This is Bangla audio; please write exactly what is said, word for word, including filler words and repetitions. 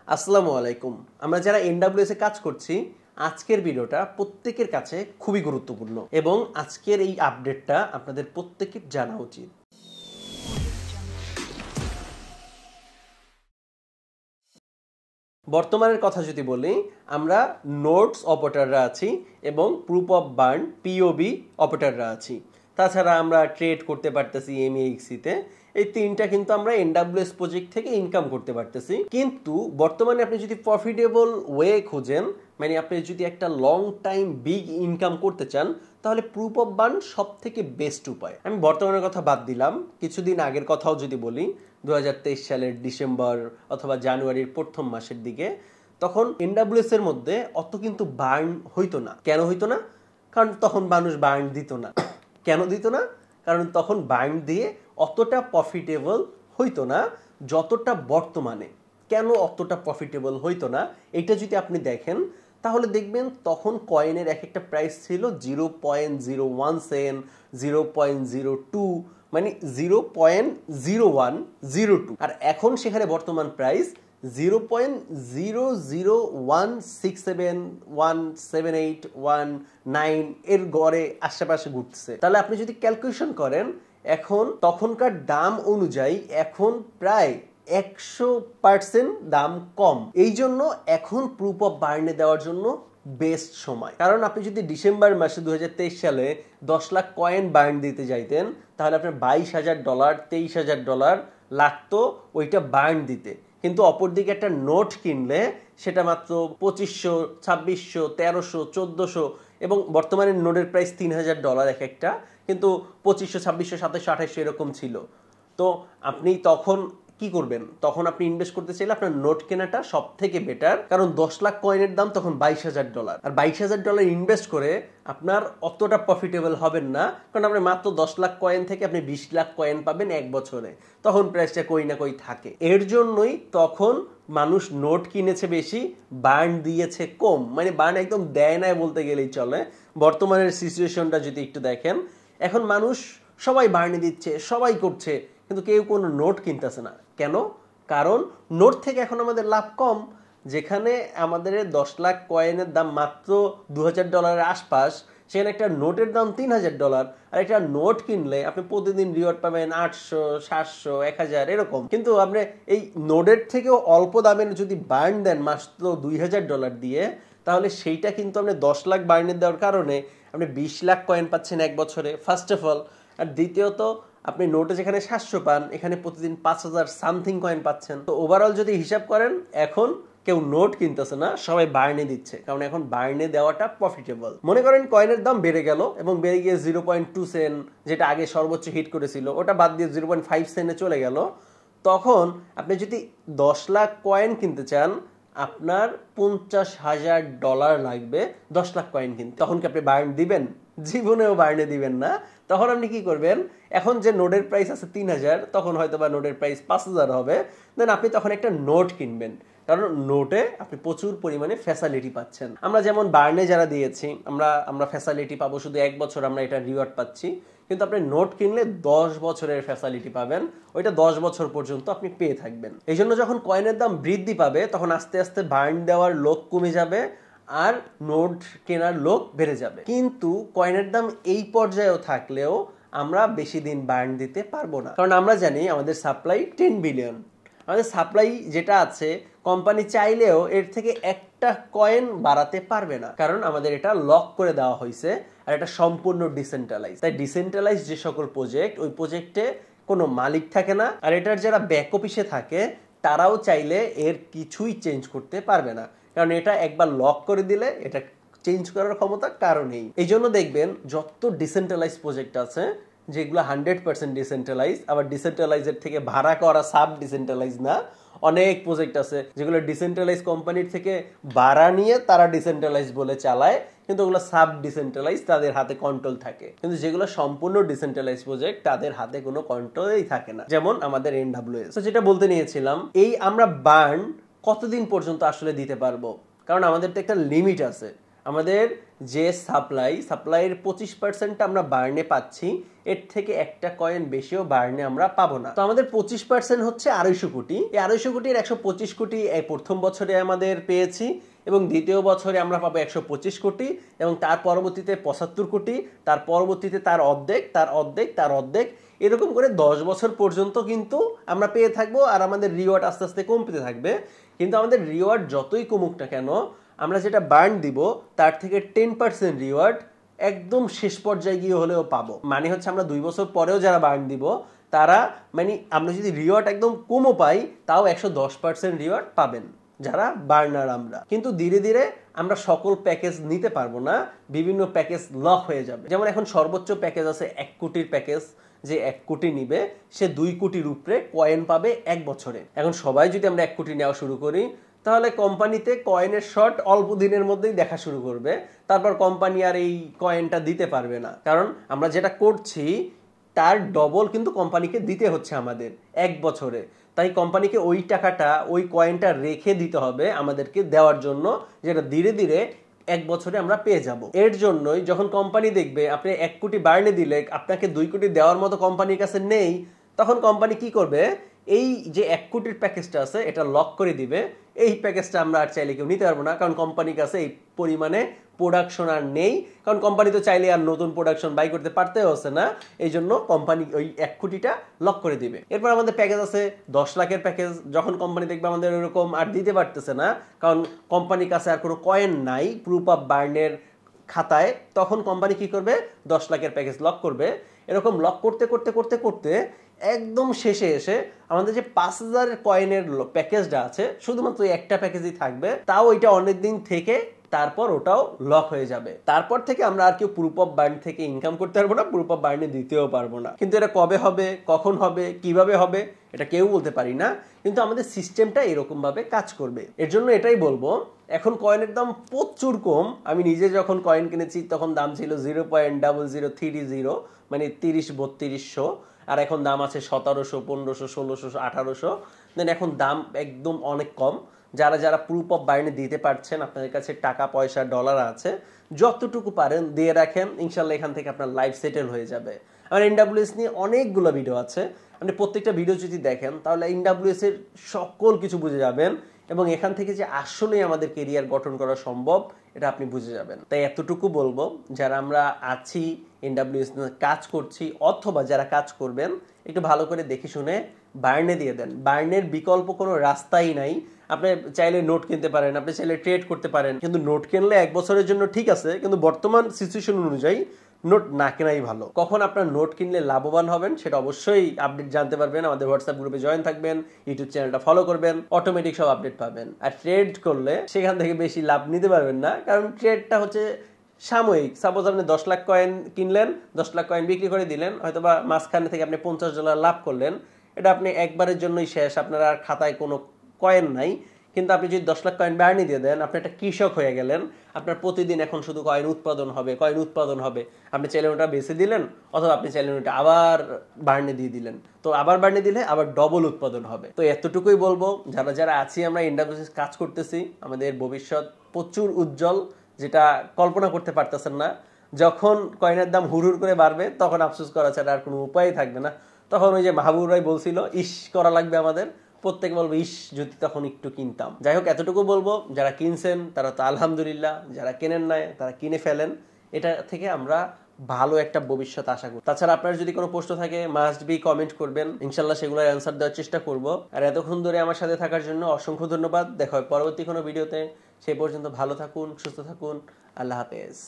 আসসালামু আলাইকুম। আমরা যারা এনডব্লিউএস এ কাজ করছি আজকের ভিডিওটা প্রত্যেকের কাছে খুবই গুরুত্বপূর্ণ এবং আজকের এই আপডেটটা আপনাদের প্রত্যেকের জানা উচিত। বর্তমানের কথা যদি বলি, আমরা নোটস অপারেটররা আছি এবং প্রুফ অফ বার্ন পিওবি অপারেটররা আছি। তাছাড়া আমরা ট্রেড করতে পারতেছি এমএএক্সিতে। এই তিনটা কিন্তু আমরা এনডব্লিউএস প্রজেক্ট থেকে ইনকাম করতে পারতেছি। কিন্তু বর্তমানে আপনি যদি প্রফিটেবল ওয়ে খোঁজেন, মানে আপনি যদি একটা লং টাইম বিগ ইনকাম করতে চান, তাহলে প্রুফ অফ বার্ন সব থেকে বেস্ট উপায়। আমি বর্তমানের কথা বাদ দিলাম, কিছুদিন আগের কথাও যদি বলি, দু হাজার তেইশ সালের ডিসেম্বর অথবা জানুয়ারির প্রথম মাসের দিকে, তখন এনডব্লিউএস এর মধ্যে অত কিন্তু বার্ন হইতো না। কেন হইতো না? কারণ তখন মানুষ বার্ন দিত না। কেন দিত না? কারণ তখন বার্ন দিয়ে অতটা প্রফিটেবল হইতো না যতটা বর্তমানে। কেন অতটা প্রফিটেবল হইতো না এটা যদি আপনি দেখেন, তাহলে দেখবেন তখন কয়েনের এক একটা প্রাইস ছিল zero point zero one cent, zero point zero two, মানে zero point zero one zero two. আর এখন সেখানে বর্তমান price zero point zero zero one six seven one seven eight one nine এর গড়ে আশেপাশে ঘুরতেছে। তাহলে আপনি যদি ক্যালকুলেশন করেন, এখন তখনকার দাম অনুযায়ী এখন প্রায় একশো পার্সেন্ট দাম কম। এই জন্য এখন প্রুফ অফ বার্নে দেওয়ার জন্য বেস্ট সময়। কারণ আপনি যদি ডিসেম্বর মাসে দু হাজার তেইশ সালে দশ লাখ কয়েন বার্ন দিতে যাইতেন, তাহলে আপনার বাইশ হাজার ডলার তেইশ হাজার ডলার লাগতো ওইটা বার্ন দিতে। কিন্তু অপরদিকে একটা নোট কিনলে সেটা মাত্র পঁচিশশো, ছাব্বিশশো, তেরোশো, চোদ্দোশো এবং বর্তমানে নোটের প্রাইস তিন হাজার ডলার এক একটা, কিন্তু পঁচিশশো, ছাব্বিশশো, সাতাশশো, আঠাশশো এরকম ছিল। তো আপনি তখন কি করবেন? তখন আপনি ইনভেস্ট করতে চাইলে আপনার নোট কেনাটা সব থেকে বেটার, কারণ দশ লাখ কয়েনের দাম তখন বাইশ হাজার ডলার। আর বাইশ হাজার ডলার ইনভেস্ট করে আপনার অতটা প্রফিটেবল হবেন না, কারণ আপনি মাত্র দশ লাখ কয়েন থেকে আপনি বিশ লাখ কয়েন পাবেন এক বছরে। তখন প্রাইসটা কই না কই থাকে। এর জন্যই তখন মানুষ নোট কিনেছে বেশি, বার্ন দিয়েছে কম। মানে বার্ন একদম দেয় নাই বলতে গেলেই চলে। বর্তমানের সিচুয়েশনটা যদি একটু দেখেন, এখন মানুষ সবাই বার্নে দিচ্ছে, সবাই করছে, কিন্তু কেউ কোনো নোট কিনতেছে না। কেন? কারণ নোট থেকে এখন আমাদের লাভ কম। যেখানে আমাদের দশ লাখ কয়েনের দাম মাত্র দু হাজার ডলারের আশপাশ, সেখানে একটা নোটের দাম তিন হাজার ডলার। আর একটা নোট কিনলে আপনি প্রতিদিন রিওয়ার্ড পাবেন আটশো, সাতশো, এক হাজার এরকম। কিন্তু আপনি এই নোটের থেকেও অল্প দামের যদি বার্ন দেন মাত্র দুই হাজার ডলার দিয়ে, তাহলে সেইটা কিন্তু আপনি দশ লাখ বার্নের দেওয়ার কারণে আপনি বিশ লাখ কয়েন পাচ্ছেন এক বছরে, ফার্স্ট অফ অল। আর দ্বিতীয়ত, আপনি নোটে যেখানে সাতশো পান, এখানে প্রতিদিন পাঁচ হাজার সামথিং কয়েন পাচ্ছেন। তো ওভারঅল যদি হিসাব করেন, এখন কেউ নোট কিনতেছে না, সবাই বার্নে দিচ্ছে, কারণ এখন বার্নে দেওয়াটা প্রফিটেবল। মনে করেন কয়েনের দাম বেড়ে গেল এবং বেড়ে গিয়ে জিরো পয়েন্ট টু সেন, যেটা আগে সর্বোচ্চ হিট করেছিল, ওটা বাদ দিয়ে জিরো পয়েন্ট ফাইভ সেনে চলে গেল। তখন আপনি যদি দশ লাখ কয়েন কিনতে চান, আপনার পঞ্চাশ হাজার ডলার লাগবে দশ লাখ কয়েন কিনতে। তখন কি আপনি বার্ন দিবেন? জীবনেও বার্নে দিবেন না। তখন আপনি কি করবেন? এখন যে নোটের প্রাইস আছে তিন হাজার, তখন হয়তো বা নোটের প্রাইস পাঁচ হাজার হবে। দেন আপনি তখন একটা নোট কিনবেন, কারণ নোটে আপনি প্রচুর পরিমাণে ফ্যাসিলিটি পাচ্ছেন। আমরা যেমন বার্নে যারা দিয়েছি, আমরা আমরা ফ্যাসিলিটি পাবো শুধু এক বছর, আমরা এটা রিওয়ার্ড পাচ্ছি। কিন্তু আপনি নোট কিনলে দশ বছরের ফ্যাসিলিটি পাবেন, ওইটা দশ বছর পর্যন্ত আপনি পেয়ে থাকবেন। এই জন্য যখন কয়েনের দাম বৃদ্ধি পাবে, তখন আস্তে আস্তে বার্ন দেওয়ার লোক কমে যাবে আর নোট কেনার লোক বেড়ে যাবে। কিন্তু কয়েনের দাম এই পর্যায়েও থাকলেও আমরা বেশি দিন বার্ন দিতে পারবো না, কারণ আমরা জানি আমাদের সাপ্লাই টেন বিলিয়ন। আমাদের সাপ্লাই যেটা আছে, কোম্পানি চাইলেও এর থেকে একটা কয়েন বাড়াতে পারবে না, কারণ আমাদের এটা লক করে দেওয়া হয়েছে। আর এটা সম্পূর্ণ ডিসেন্ট্রালাইজ। তাই ডিসেন্ট্রালাইজ যে সকল প্রজেক্ট, ওই প্রজেক্টে কোনো মালিক থাকে না। আর এটার যারা ব্যাক অফিসে থাকে, তারাও চাইলে এর কিছুই চেঞ্জ করতে পারবে না, কারণ এটা একবার লক করে দিলে এটা চেঞ্জ করার ক্ষমতা কারো নেই। এই জন্য দেখবেন যত ডিসেন্ট্রালাইজ প্রজেক্ট আছে, যেগুলো হান্ড্রেড পার্সেন্ট ডিসেন্ট্রালাইজ, আবার ডিসেন্ট্রালাইজের থেকে ভাড়া করা সাব ডিসেন্ট্রালাইজ না, অনেক প্রজেক্ট আছে যেগুলো ডিসেন্ট্রালাইজ কোম্পানির থেকে ভাড়া নিয়ে তারা ডিসেন্ট্রালাইজ বলে চালায়, কিন্তু ওগুলো সাব ডিসেন্ট্রালাইজ, তাদের হাতে কন্ট্রোল থাকে। কিন্তু যেগুলো সম্পূর্ণ ডিসেন্ট্রালাইজ প্রজেক্ট, তাদের হাতে কোনো কন্ট্রোলই থাকে না, যেমন আমাদের এনডব্লিউএস। তো যেটা বলতে নিয়েছিলাম, এই আমরা বার্ন কতদিন পর্যন্ত আসলে দিতে পারবো, কারণ আমাদের তো একটা লিমিট আছে। আমাদের যে সাপ্লাই সাপ্লাইয়ের পঁচিশ পার্সেন্ট আমরা বার্নে পাচ্ছি, এর থেকে একটা কয়েন বেশিও বার্নে আমরা পাবো না। তো আমাদের পঁচিশ পার্সেন্ট হচ্ছে আড়াইশো কোটি। এই আড়াইশো কোটির একশো পঁচিশ কোটি এই প্রথম বছরে আমাদের পেয়েছি, এবং দ্বিতীয় বছরে আমরা পাবো একশো পঁচিশ কোটি, এবং তার পরবর্তীতে পঁচাত্তর কোটি, তার পরবর্তীতে তার অর্ধেক, তার অর্ধেক, তার অর্ধেক, এরকম করে দশ বছর পর্যন্ত কিন্তু আমরা পেয়ে থাকবো। আর আমাদের রিওয়ার্ড আস্তে আস্তে কমতে থাকবে। কিন্তু আমাদের রিওয়ার্ড যতই কমুক না কেন, আমরা যেটা বার্ন দিব তার থেকে টেন পার্সেন্ট রিওয়ার্ড একদম শেষ পর্যায়ে গিয়ে হলেও পাবো। মানে হচ্ছে আমরা দুই বছর পরেও যারা বার্ন দিব তারা, মানে আমরা যদি রিওয়ার্ড একদম কমও পাই তাও একশো দশ পার্সেন্ট রিওয়ার্ড পাবেন যারা বার্নার। আমরা কিন্তু ধীরে ধীরে আমরা সকল প্যাকেজ নিতে পারবো না, বিভিন্ন প্যাকেজ লক হয়ে যাবে। যেমন এখন সর্বোচ্চ প্যাকেজ আছে এক কোটির প্যাকেজ, যে এক কোটি নিবে সে দুই কোটির উপরে কয়েন পাবে এক বছরে। এখন সবাই যদি আমরা এক কোটি নেওয়া শুরু করি, তাহলে কোম্পানিতে কয়েনের শর্ট অল্প দিনের মধ্যেই দেখা শুরু করবে। তারপর কোম্পানি আর এই কয়েনটা দিতে পারবে না, কারণ আমরা যেটা করছি তার ডবল কিন্তু কোম্পানিকে দিতে হচ্ছে আমাদের এক বছরে। তাই কোম্পানিকে ওই টাকাটা, ওই কয়েনটা রেখে দিতে হবে আমাদেরকে দেওয়ার জন্য, যেটা ধীরে ধীরে এক বছরে আমরা পেয়ে যাব। এর জন্যই যখন কোম্পানি দেখবে আপনি এক কোটি বার্নে দিলে আপনাকে দুই কোটি দেওয়ার মতো কোম্পানির কাছে নেই, তখন কোম্পানি কি করবে, এই যে এক কোটির প্যাকেজটা আছে এটা লক করে দিবে। এই প্যাকেজটা আমরা আর চাইলে কেউ নিতে পারবো না, কারণ কোম্পানির কাছে এই পরিমাণে প্রোডাকশন আর নেই। কারণ কোম্পানি তো চাইলে আর নতুন প্রোডাকশন বাই করতে পারতে হচ্ছে না, এই জন্য কোম্পানি ওই এক কোটিটা লক করে দিবে। এরপর আমাদের প্যাকেজ আছে দশ লাখের প্যাকেজ। যখন কোম্পানি দেখবে আমাদের এরকম আর দিতে পারতেছে না, কারণ কোম্পানির কাছে আর কোনো কয়েন নাই প্রুফ অফ বার্নের খাতায়, তখন কোম্পানি কি করবে, দশ লাখের প্যাকেজ লক করবে। এরকম লক করতে করতে করতে করতে একদম শেষে এসে আমাদের যে পাঁচ হাজার কয়েনের প্যাকেজটা আছে, শুধুমাত্র একটা প্যাকেজই থাকবে, তাও ওইটা অনেকদিন থেকে তারপর ওটাও লক হয়ে যাবে। তারপর থেকে আমরা আর কেউ প্রুফ অফ বার্ন থেকে ইনকাম করতে পারবো না, প্রুফ অফ বার্নে দিতেও পারবো না। কিন্তু এটা কবে হবে, কখন হবে, কিভাবে হবে, এটা কেউ বলতে পারি না, কিন্তু আমাদের সিস্টেমটা এরকম ভাবে কাজ করবে। এর জন্য এটাই বলবো, এখন কয়েনের দাম প্রচুর কম। আমি নিজে যখন কয়েন কিনেছি তখন দাম ছিল zero point double zero three zero, মানে তিরিশ বত্রিশশো, আর এখন দাম আছে সতেরোশো, পনেরোশো, ষোলোশো, আঠারোশো। দেন এখন দাম একদম অনেক কম। যারা যারা প্রুফ অফ বার্নে দিতে পারছেন, আপনাদের কাছে টাকা পয়সা ডলার আছে, যতটুকু পারেন দিয়ে রাখেন, ইনশাল্লাহ এখান থেকে আপনার লাইফ সেটেল হয়ে যাবে। আমার এনডব্লিউএস নিয়ে অনেকগুলো ভিডিও আছে, আপনি প্রত্যেকটা ভিডিও যদি দেখেন তাহলে এনডব্লিউএস এর সকল কিছু বুঝে যাবেন, এবং এখান থেকে যে আসলেই আমাদের কেরিয়ার গঠন করা সম্ভব এটা আপনি বুঝে যাবেন। তাই এতটুকু বলবো, যারা আমরা আছি এনডব্লিউএস নিয়ে কাজ করছি, অথবা যারা কাজ করবেন, একটু ভালো করে দেখে শুনে বার্নে দিয়ে দেন। বার্নের বিকল্প কোনো রাস্তাই নাই। আপনি চাইলে নোট কিনতে পারেন, আপনি চাইলে ট্রেড করতে পারেন, কিন্তু নোট কিনলে এক বছরের জন্য ঠিক আছে, কিন্তু বর্তমান সিচুয়েশন অনুযায়ী নোট না কেনাই ভালো। কখন আপনার নোট কিনলে লাভবান হবেন সেটা অবশ্যই আপডেট জানতে পারবেন। আমাদের হোয়াটসঅ্যাপ গ্রুপে জয়েন থাকবেন, ইউটিউব চ্যানেলটা ফলো করবেন, অটোমেটিক সব আপডেট পাবেন। আর ট্রেড করলে সেখান থেকে বেশি লাভ নিতে পারবেন না, কারণ ট্রেডটা হচ্ছে সাময়িক। সাপোজ আপনি দশ লাখ কয়েন কিনলেন, দশ লাখ কয়েন বিক্রি করে দিলেন, হয়তো বা মাঝখানে থেকে আপনি পঞ্চাশ ডলার লাভ করলেন, এটা আপনি একবারের জন্যই শেষ, আপনার আর খাতায় কোনো কয়েন নাই। কিন্তু আপনি যদি দশ লাখ কয়েন বার্নি দিয়ে দেন, আপনি একটা কৃষক হয়ে গেলেন। আপনার প্রতিদিন এখন শুধু কয়েন উৎপাদন হবে, কয়েন উৎপাদন হবে। আপনি চাইলে ওটা বেছে দিলেন, অথবা আপনি চাইলে ওটা আবার বার্নি দিয়ে দিলেন, তো আবার বার্নি দিলে আবার ডবল উৎপাদন হবে। তো এতটুকুই বলবো, যারা যারা আছি আমরা এনডব্লিউএস কাজ করতেছি, আমাদের ভবিষ্যৎ প্রচুর উজ্জ্বল, যেটা কল্পনা করতে পারতেছেন না। যখন কয়েনের দাম হুড় হুড় করে বাড়বে, তখন আফসোস করা ছাড়া আর কোনো উপায় থাকবে না। তখন ওই যে মাহবুব রায় বলছিল, ইস করা লাগবে আমাদের, প্রত্যেকে বলবো ইস যদি তখন একটু কিনতাম। যাই হোক, এতটুকু বলবো, যারা কিনছেন তারা তো আলহামদুলিল্লাহ, যারা কেনেন নাই তারা কিনে ফেলেন। এটা থেকে আমরা ভালো একটা ভবিষ্যৎ আশা করি। তাছাড়া আপনার যদি কোনো প্রশ্ন থাকে মাস্ট বি কমেন্ট করবেন, ইনশাল্লাহ সেগুলোর অ্যান্সার দেওয়ার চেষ্টা করব। আর এতক্ষণ ধরে আমার সাথে থাকার জন্য অসংখ্য ধন্যবাদ। দেখা হয় পরবর্তী কোনো ভিডিওতে। সেই পর্যন্ত ভালো থাকুন, সুস্থ থাকুন, আল্লাহ হাফেজ।